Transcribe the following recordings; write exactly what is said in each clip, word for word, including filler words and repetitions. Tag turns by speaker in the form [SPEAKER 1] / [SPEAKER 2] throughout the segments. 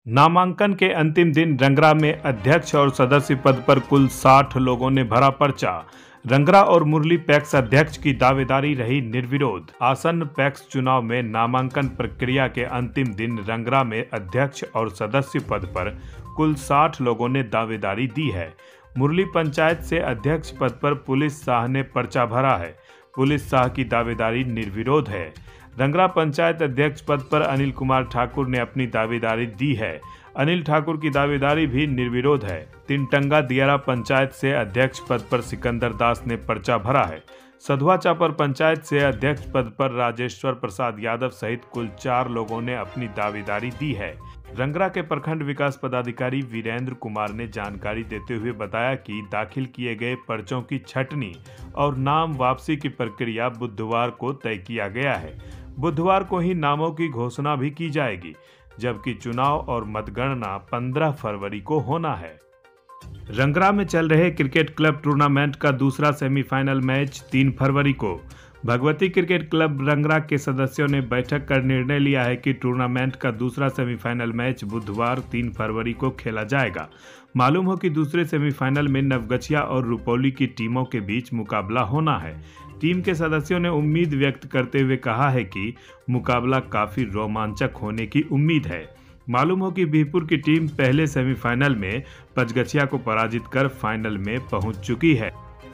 [SPEAKER 1] नामांकन के अंतिम दिन रंगरा में अध्यक्ष और सदस्य पद पर कुल साठ लोगों ने भरा पर्चा। रंगरा और मुरली पैक्स अध्यक्ष की दावेदारी रही निर्विरोध। आसन्न पैक्स चुनाव में नामांकन प्रक्रिया के अंतिम दिन रंगरा में अध्यक्ष और सदस्य पद पर कुल साठ लोगों ने दावेदारी दी है। मुरली पंचायत से अध्यक्ष पद पर पुलिस शाह ने पर्चा भरा है। पुलिस शाह की दावेदारी निर्विरोध है। रंगरा पंचायत अध्यक्ष पद पर अनिल कुमार ठाकुर ने अपनी दावेदारी दी है। अनिल ठाकुर की दावेदारी भी निर्विरोध है। तिनटंगा दियारा पंचायत से अध्यक्ष पद पर सिकंदर दास ने पर्चा भरा है। सधुआ चापर पंचायत से अध्यक्ष पद पर राजेश्वर प्रसाद यादव सहित कुल चार लोगों ने अपनी दावेदारी दी है। रंगरा के प्रखंड विकास पदाधिकारी वीरेंद्र कुमार ने जानकारी देते हुए बताया कि दाखिल किए गए पर्चों की छटनी और नाम वापसी की प्रक्रिया बुधवार को तय किया गया है। बुधवार को ही नामों की घोषणा भी की जाएगी, जबकि चुनाव और मतगणना पंद्रह फरवरी को होना है। रंगरा में चल रहे क्रिकेट क्लब टूर्नामेंट का दूसरा सेमीफाइनल मैच तीन फरवरी को। भगवती क्रिकेट क्लब रंगरा के सदस्यों ने बैठक कर निर्णय लिया है कि टूर्नामेंट का दूसरा सेमीफाइनल मैच बुधवार तीन फरवरी को खेला जाएगा। मालूम हो कि दूसरे सेमीफाइनल में नवगछिया और रुपौली की टीमों के बीच मुकाबला होना है। टीम के सदस्यों ने उम्मीद व्यक्त करते हुए कहा है कि मुकाबला काफी रोमांचक होने की उम्मीद है। मालूम हो कि बीरपुर की टीम पहले सेमीफाइनल में पचगछिया को पराजित कर फाइनल में पहुंच चुकी है।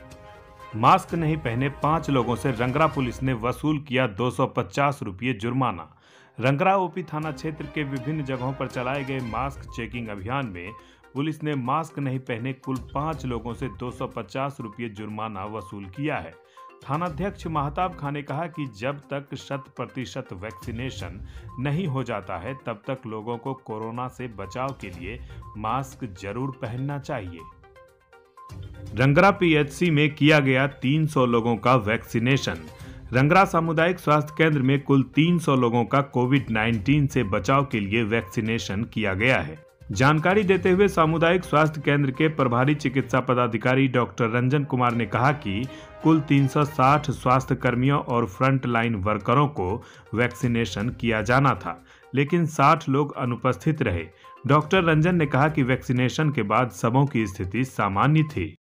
[SPEAKER 1] मास्क नहीं पहने पांच लोगों से रंगरा पुलिस ने वसूल किया दो सौ पचास रुपये जुर्माना। रंगरा ओपी थाना क्षेत्र के विभिन्न जगहों पर चलाए गए मास्क चेकिंग अभियान में पुलिस ने मास्क नहीं पहने कुल पांच लोगों से दो सौ पचास रुपये जुर्माना वसूल किया है। थानाध्यक्ष महताब खान ने कहा कि जब तक शत प्रतिशत वैक्सीनेशन नहीं हो जाता है तब तक लोगों को कोरोना से बचाव के लिए मास्क जरूर पहनना चाहिए। रंगरा पीएचसी में किया गया तीन सौ लोगों का वैक्सीनेशन। रंगरा सामुदायिक स्वास्थ्य केंद्र में कुल तीन सौ लोगों का कोविड उन्नीस से बचाव के लिए वैक्सीनेशन किया गया है। जानकारी देते हुए सामुदायिक स्वास्थ्य केंद्र के प्रभारी चिकित्सा पदाधिकारी डॉक्टर रंजन कुमार ने कहा कि कुल तीन सौ साठ स्वास्थ्य कर्मियों और फ्रंट लाइन वर्करों को वैक्सीनेशन किया जाना था, लेकिन साठ लोग अनुपस्थित रहे। डॉक्टर रंजन ने कहा कि वैक्सीनेशन के बाद सबों की स्थिति सामान्य थी।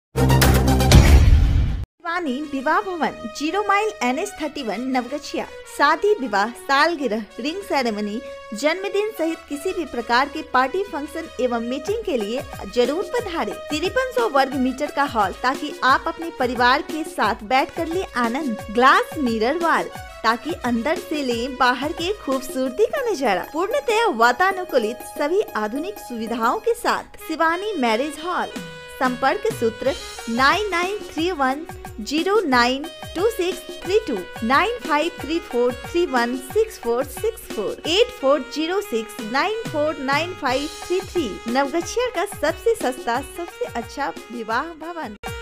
[SPEAKER 2] शिवानी विवाह भवन, zero mile N H thirty one Naugachia. शादी, विवाह, सालगिरह, रिंग सेरेमनी, जन्मदिन सहित किसी भी प्रकार के पार्टी फंक्शन एवं मीटिंग के लिए जरूर पधारे। तिरपन सौ वर्ग मीटर का हॉल, ताकि आप अपने परिवार के साथ बैठ कर ले आनंद। ग्लास मिरर वॉल, ताकि अंदर से ले बाहर के खूबसूरती का नजारा। पूर्णतया वातानुकूलित सभी आधुनिक सुविधाओं के साथ। Shivani marriage hall. संपर्क सूत्र nine nine three one zero nine two six three two, nine five three four three one six four six four, eight four zero six nine four nine five three three. Naugachia का सबसे सस्ता, सबसे अच्छा विवाह भवन।